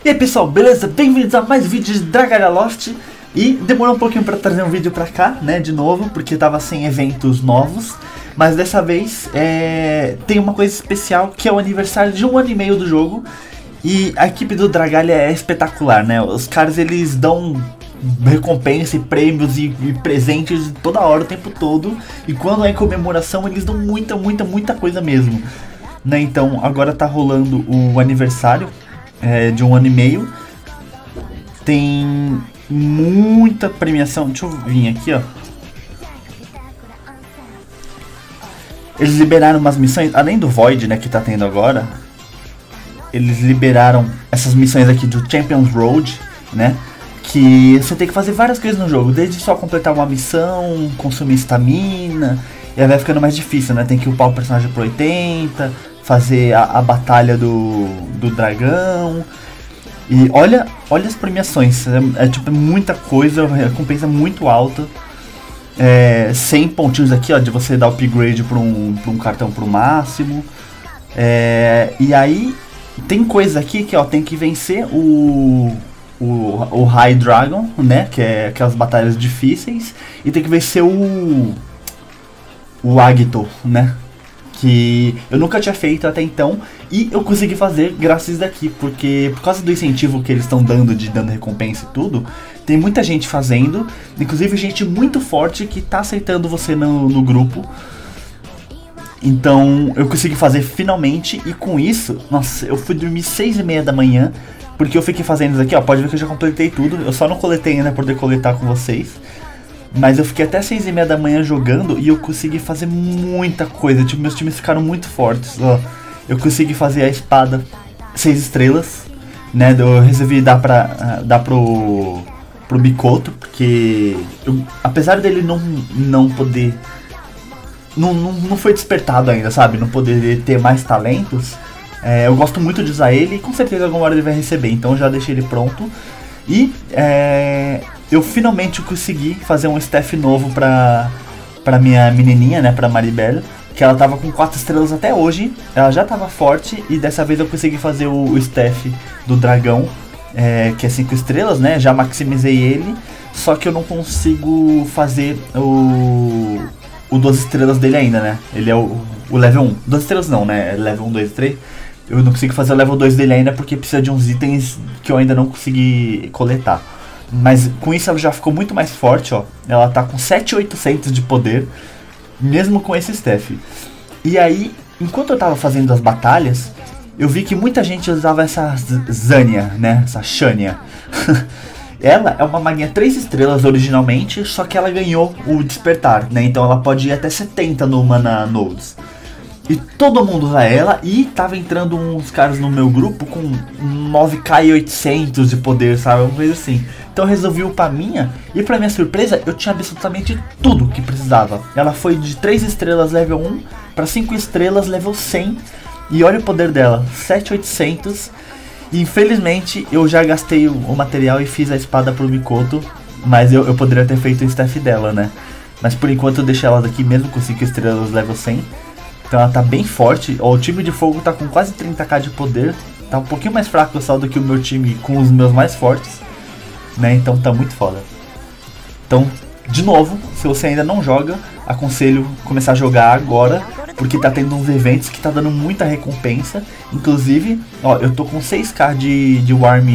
E aí pessoal, beleza? Bem-vindos a mais vídeos de Dragalia Lost. E demorou um pouquinho pra trazer um vídeo pra cá, né, de novo, porque tava sem eventos novos. Mas dessa vez tem uma coisa especial, que é o aniversário de 1 ano e meio do jogo. E a equipe do Dragalia é espetacular, né? Os caras, eles dão recompensa e prêmios e presentes toda hora, o tempo todo. E quando é em comemoração, eles dão muita coisa mesmo, né? Então agora tá rolando o aniversário de 1 ano e meio. Tem muita premiação. Deixa eu vir aqui, ó. Eles liberaram umas missões, além do Void, né, que tá tendo agora. Eles liberaram essas missões aqui do Champions Road, né, que você tem que fazer várias coisas no jogo, desde só completar uma missão, consumir estamina, e aí vai ficando mais difícil, né, tem que upar o personagem pro 80, fazer a batalha do dragão. E olha as premiações, tipo muita coisa, recompensa muito alta. 100 pontinhos aqui, ó, de você dar upgrade para um cartão pro máximo. E aí tem coisas aqui que, ó, tem que vencer o High Dragon, né, que é aquelas batalhas difíceis, e tem que vencer o Agito, né, que eu nunca tinha feito até então, e eu consegui fazer graças a isso daqui, porque por causa do incentivo que eles estão dando, dando recompensa e tudo, tem muita gente fazendo, inclusive gente muito forte que tá aceitando você no grupo. Então eu consegui fazer finalmente, e com isso, nossa, eu fui dormir 6h30 da manhã, porque eu fiquei fazendo isso aqui, ó, pode ver que eu já completei tudo, eu só não coletei ainda pra poder coletar com vocês. Mas eu fiquei até 6h30 da manhã jogando e eu consegui fazer muita coisa. Tipo, meus times ficaram muito fortes, ó. Eu consegui fazer a espada 6 estrelas, né? Eu resolvi dar pro Mikoto, porque apesar dele não poder... Não foi despertado ainda, sabe? Não poder ter mais talentos. Eu gosto muito de usar ele e com certeza alguma hora ele vai receber. Então eu já deixei ele pronto. E eu finalmente consegui fazer um staff novo pra minha menininha, né, pra Maribel, que ela tava com 4 estrelas até hoje, ela já tava forte, e dessa vez eu consegui fazer o staff do dragão, que é 5 estrelas, né, já maximizei ele, só que eu não consigo fazer o 12 estrelas dele ainda, né, ele é o level 1, 12 estrelas não, né, level 1, 2 e 3, eu não consigo fazer o level 2 dele ainda porque precisa de uns itens que eu ainda não consegui coletar. Mas com isso ela já ficou muito mais forte, ó. Ela tá com 7.800 de poder, mesmo com esse staff. E aí, enquanto eu tava fazendo as batalhas, eu vi que muita gente usava essa Zania, né? Essa Shania. Ela é uma maguinha 3 estrelas originalmente, só que ela ganhou o despertar, né? Então ela pode ir até 70 no Mana Nodes. E todo mundo usa ela, e tava entrando uns caras no meu grupo com 9k800 de poder, sabe? Uma coisa assim. Então eu resolvi upar minha, e pra minha surpresa, eu tinha absolutamente tudo que precisava. Ela foi de 3 estrelas level 1 para 5 estrelas level 100. E olha o poder dela, 7.800. E infelizmente eu já gastei o material e fiz a espada pro Mikoto. Mas eu poderia ter feito o staff dela, né? Mas por enquanto eu deixei ela daqui mesmo com 5 estrelas level 100. Então ela tá bem forte, ó, o time de fogo tá com quase 30k de poder. Tá um pouquinho mais fraco só do que o meu time com os meus mais fortes, né, então tá muito foda. Então, de novo, se você ainda não joga, aconselho começar a jogar agora, porque tá tendo uns eventos que tá dando muita recompensa. Inclusive, ó, eu tô com 6k de Warm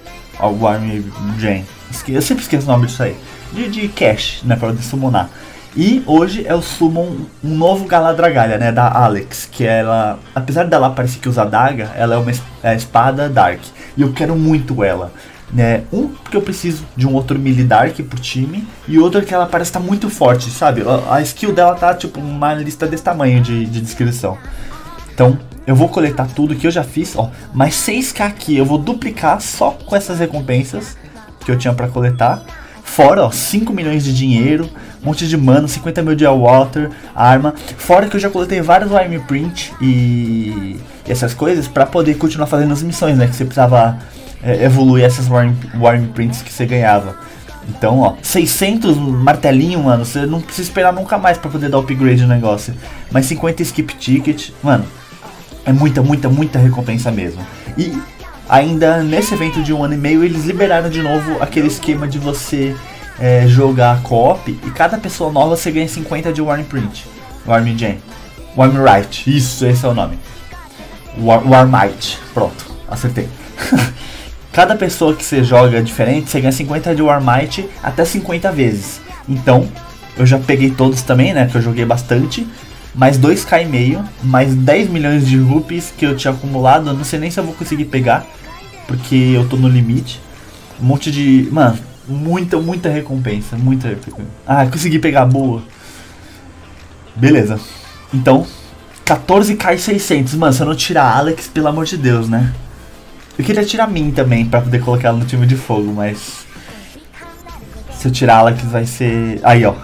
Gen, eu sempre esqueço o nome disso aí, de cash, né, pra poder summonar. E hoje é o summon um novo Galadragalha, né, da Alex, que ela, apesar dela parecer que usa adaga, ela é uma espada Dark, e eu quero muito ela, né, porque eu preciso de um outro melee Dark pro time, e outro que ela parece estar muito forte, sabe, a skill dela tá tipo uma lista desse tamanho de descrição. Então eu vou coletar tudo que eu já fiz, ó, mais 6k aqui, eu vou duplicar só com essas recompensas que eu tinha pra coletar. Fora, ó, 5 milhões de dinheiro, um monte de mana, 50 mil de Water, arma. Fora que eu já coletei vários Warm Print e essas coisas pra poder continuar fazendo as missões, né? Que você precisava evoluir essas Warm Prints que você ganhava. Então, ó, 600 martelinho, mano, você não precisa esperar nunca mais pra poder dar upgrade no negócio. Mas 50 skip ticket, mano, é muita recompensa mesmo. E ainda nesse evento de 1 ano e meio, eles liberaram de novo aquele esquema de você jogar co-op e cada pessoa nova você ganha 50 de Warm Print. Warm Gem. Warm Right. Isso, esse é o nome. Warmite. Pronto, acertei. Cada pessoa que você joga é diferente, você ganha 50 de Warmite até 50 vezes. Então, eu já peguei todos também, né, que eu joguei bastante. Mais 2k e meio, mais 10 milhões de rupees que eu tinha acumulado. Eu não sei nem se eu vou conseguir pegar, porque eu tô no limite. Um monte de... Mano, muita recompensa, muita recompensa. Ah, consegui pegar, boa. Beleza. Então, 14k e 600. Mano, se eu não tirar a Alex, pelo amor de Deus, né? Eu queria tirar a mim também, pra poder colocar ela no time de fogo, mas... Se eu tirar a Alex vai ser... Aí, ó.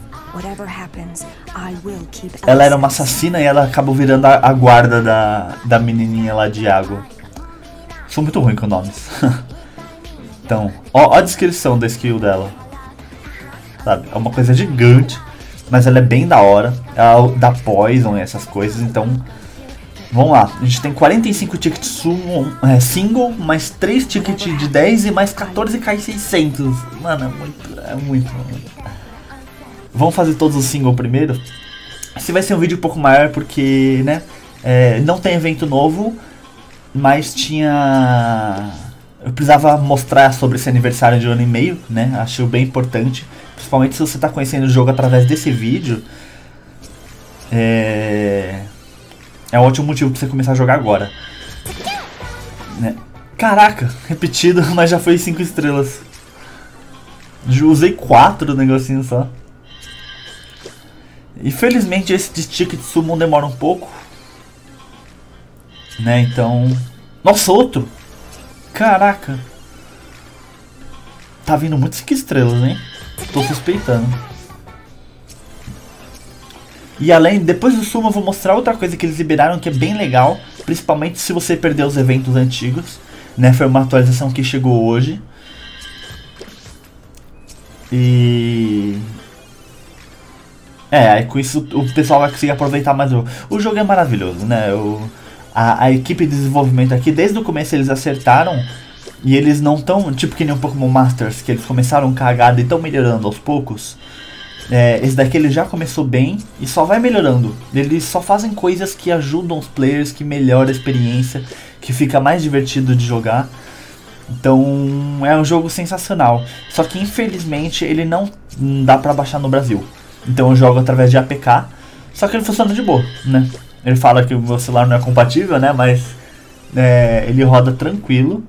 Ela era uma assassina e ela acabou virando a guarda da menininha lá de água. Sou muito ruim com nomes. Então, ó a descrição da skill dela. Sabe? É uma coisa gigante, mas ela é bem da hora. Ela dá poison e essas coisas, então... Vamos lá, a gente tem 45 tickets single, mais 3 tickets de 10 e mais 14k e 600. Mano, é muito. Vamos fazer todos os single primeiro. Esse vai ser um vídeo um pouco maior porque, né, não tem evento novo, mas tinha... Eu precisava mostrar sobre esse aniversário de 1 ano e meio, né, acho bem importante. Principalmente se você está conhecendo o jogo através desse vídeo. É um ótimo motivo pra você começar a jogar agora, né? Caraca, repetido, mas já foi 5 estrelas. Usei 4 negocinho só. Infelizmente esse de Ticket Summon demora um pouco, né, então... Nossa, outro! Caraca! Tá vindo muito 5 estrelas, hein? Tô suspeitando. E além, depois do Summon eu vou mostrar outra coisa que eles liberaram que é bem legal, principalmente se você perder os eventos antigos, né? Foi uma atualização que chegou hoje. E... aí com isso o pessoal vai conseguir aproveitar mais o jogo. O jogo é maravilhoso, né? A equipe de desenvolvimento aqui, desde o começo eles acertaram. E eles não tão, tipo que nem um Pokémon Masters, que eles começaram cagado e estão melhorando aos poucos. Esse daqui ele já começou bem e só vai melhorando. Eles só fazem coisas que ajudam os players, que melhoram a experiência, que fica mais divertido de jogar. Então é um jogo sensacional. Só que infelizmente ele não dá pra baixar no Brasil. Então eu jogo através de APK. Só que ele funciona de boa, né? Ele fala que o meu celular não é compatível, né? Mas ele roda tranquilo.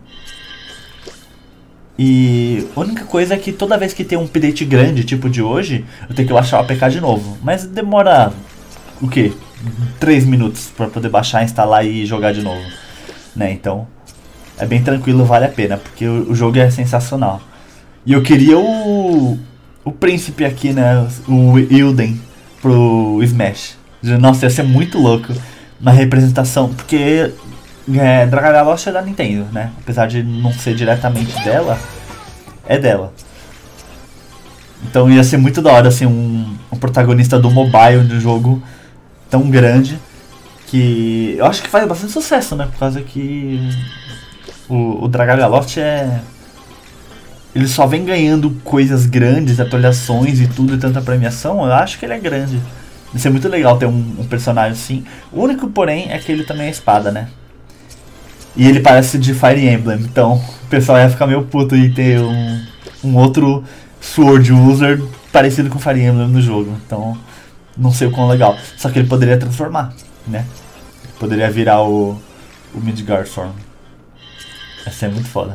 E a única coisa é que toda vez que tem um update grande, tipo de hoje, eu tenho que baixar o APK de novo. Mas demora, o quê? 3 minutos pra poder baixar, instalar e jogar de novo, né? Então, é bem tranquilo, vale a pena, porque o jogo é sensacional. E eu queria o príncipe aqui, né? O Ilden pro Smash. Nossa, ia ser muito louco na representação, porque... Dragalost é da Nintendo, né? Apesar de não ser diretamente dela, é dela. Então ia ser muito da hora assim, um protagonista do mobile do jogo tão grande. Que eu acho que faz bastante sucesso, né? Por causa que o Dragalost ele só vem ganhando coisas grandes, atualizações e tudo, e tanta premiação. Eu acho que ele é grande. Ia ser muito legal ter um personagem assim. O único porém é que ele também é espada, né? E ele parece de Fire Emblem, então o pessoal ia ficar meio puto em ter um outro Sword User parecido com Fire Emblem no jogo. Então, não sei o quão legal. Só que ele poderia transformar, né? Ele poderia virar o Midgard Storm. Ia ser muito foda.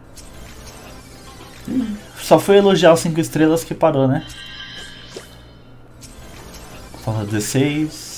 Só foi elogiar os 5 estrelas que parou, né? Falta 16...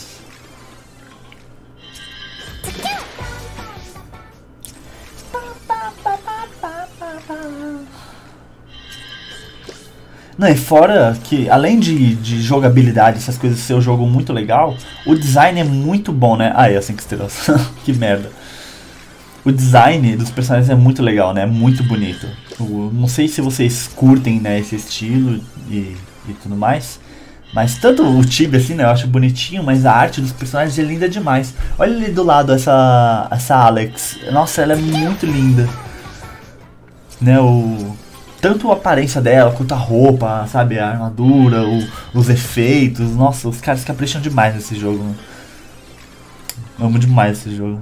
Não, e fora que, além de jogabilidade, essas coisas ser um jogo muito legal, o design é muito bom, né? Ah, é 5 estrelas. Que merda. O design dos personagens é muito legal, né? É muito bonito. Não sei se vocês curtem, né, esse estilo e tudo mais, Mas tanto o Tibia, assim, né, eu acho bonitinho, mas a arte dos personagens é linda demais. Olha ali do lado essa Alex. Nossa, ela é muito linda. Né, tanto a aparência dela, quanto a roupa, sabe, a armadura, os efeitos. Nossa, os caras capricham demais nesse jogo. Né? Amo demais esse jogo.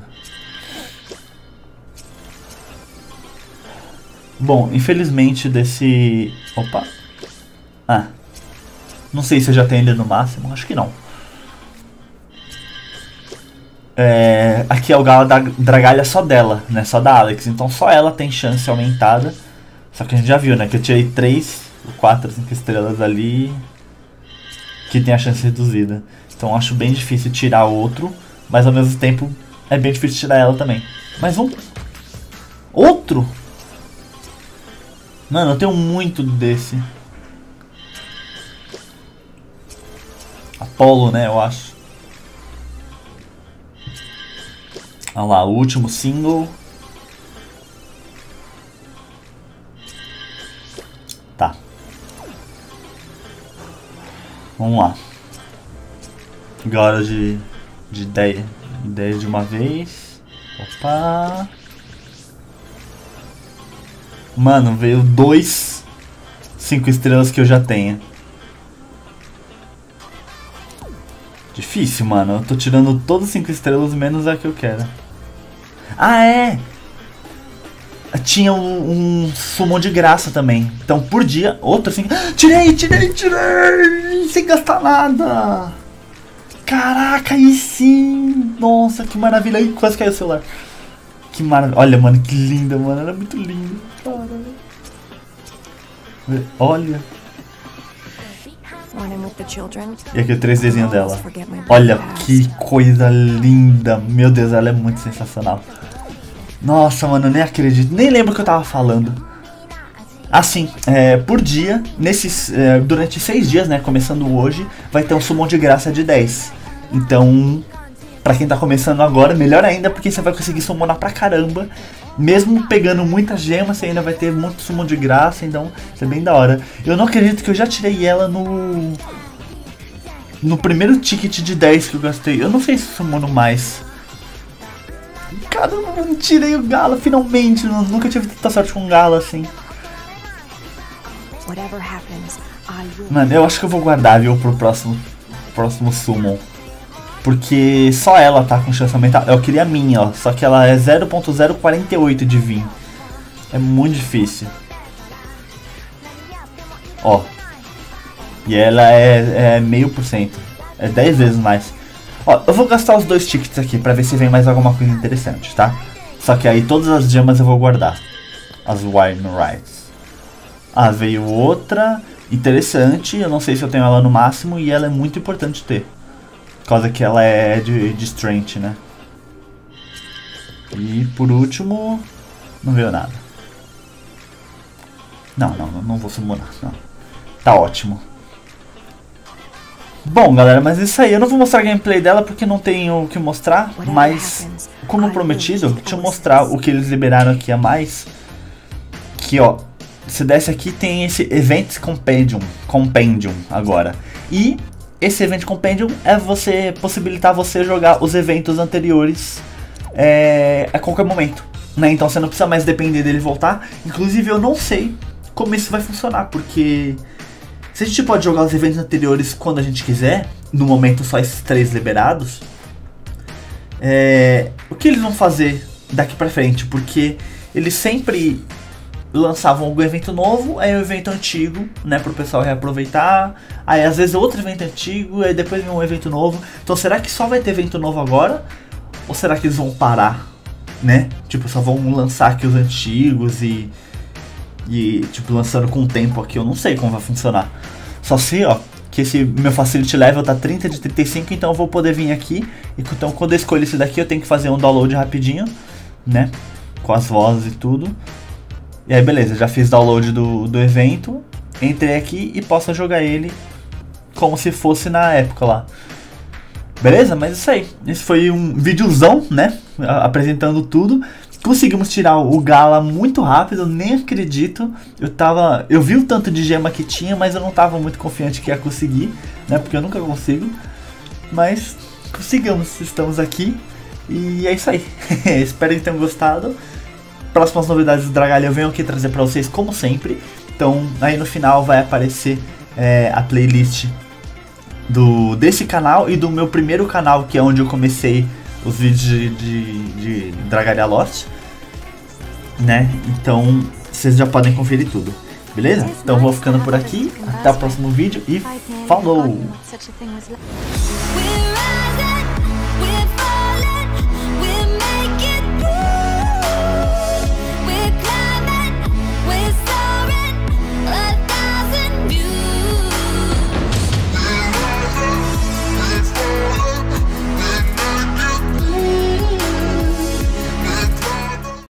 Bom, infelizmente desse... Opa. Ah. Não sei se eu já tenho ele no máximo, acho que não. Aqui é o galo da dragalha só dela, né? Só da Alex. Então só ela tem chance aumentada. Só que a gente já viu, né? Que eu tirei 3, 4, 5 estrelas ali. Que tem a chance reduzida. Então acho bem difícil tirar outro. Mas ao mesmo tempo é bem difícil tirar ela também. Mais um. Outro? Mano, eu tenho muito desse. Apollo, né, eu acho. Olha lá, o último single. Tá. Vamos lá. Agora de 10 de uma vez. Opa. Mano, veio 2 5 estrelas que eu já tenho. Difícil, mano. Eu tô tirando todas 5 estrelas menos a que eu quero. Ah, é! Tinha um summon de graça também. Então, por dia, outro assim... Tirei! Sem gastar nada! Caraca, aí sim! Nossa, que maravilha! Aí quase caiu o celular. Que maravilha. Olha, mano, que linda, mano. Ela é muito linda. Olha. E aqui o 3Dzinho dela. Olha que coisa linda. Meu Deus, ela é muito sensacional. Nossa, mano, eu nem acredito. Nem lembro o que eu tava falando. Assim, por dia, durante 6 dias, né, começando hoje, vai ter um summon de graça de 10. Então, pra quem tá começando agora, melhor ainda, porque você vai conseguir summonar pra caramba. Mesmo pegando muitas gemas, você ainda vai ter muito summon de graça, então isso é bem da hora. Eu não acredito que eu já tirei ela no primeiro ticket de 10 que eu gastei. Eu não sei se summono mais. Caramba, eu tirei o galo finalmente. Eu nunca tive tanta sorte com um galo assim. Mano, eu acho que eu vou guardar, viu, pro próximo summon. Porque só ela tá com chance aumentada. Eu queria a minha, ó. Só que ela é 0.048 de vir. É muito difícil. Ó. E ela é 0,5%. É 10 vezes mais. Ó, eu vou gastar os 2 tickets aqui pra ver se vem mais alguma coisa interessante, tá? Só que aí todas as gemas eu vou guardar. As Wine Rights. Ah, veio outra. Interessante. Eu não sei se eu tenho ela no máximo. E ela é muito importante ter. Por causa que ela é de strength, né? E por último, não veio nada. Não vou summonar, não. Tá ótimo. Bom, galera, mas isso aí. Eu não vou mostrar a gameplay dela porque não tenho o que mostrar. Mas, como prometido, deixa eu mostrar o que eles liberaram aqui a mais. Que, ó, se desce aqui tem esse Events Compendium agora. E... esse Event Compendium é possibilitar você jogar os eventos anteriores a qualquer momento, né? Então você não precisa mais depender dele voltar. Inclusive eu não sei como isso vai funcionar, porque se a gente pode jogar os eventos anteriores quando a gente quiser, no momento só esses 3 liberados, o que eles vão fazer daqui pra frente? Porque eles sempre lançavam algum evento novo, aí um evento antigo, né, pro pessoal reaproveitar, aí às vezes outro evento antigo, aí depois um evento novo. Então será que só vai ter evento novo agora? Ou será que eles vão parar, né? Tipo, só vão lançar aqui os antigos e tipo, lançando com o tempo aqui, eu não sei como vai funcionar. Só sei, ó, que esse meu Facility Level tá 30 de 35, então eu vou poder vir aqui. Então quando eu escolho esse daqui, eu tenho que fazer um download rapidinho, né, com as vozes e tudo. E aí beleza, já fiz download do evento, entrei aqui e posso jogar ele como se fosse na época lá. Beleza? Mas isso aí, esse foi um videozão, né, apresentando tudo. Conseguimos tirar o Gala muito rápido, nem acredito. Eu vi o tanto de gema que tinha, mas eu não tava muito confiante que ia conseguir, né? Porque eu nunca consigo. Mas conseguimos, estamos aqui. E é isso aí. Espero que tenham gostado. Próximas novidades do Dragalha eu venho aqui trazer pra vocês como sempre. Então aí no final vai aparecer a playlist desse canal e do meu primeiro canal, que é onde eu comecei os vídeos de Dragalha Lost, né? Então vocês já podem conferir tudo, beleza? Então vou ficando por aqui, até o próximo vídeo e falou!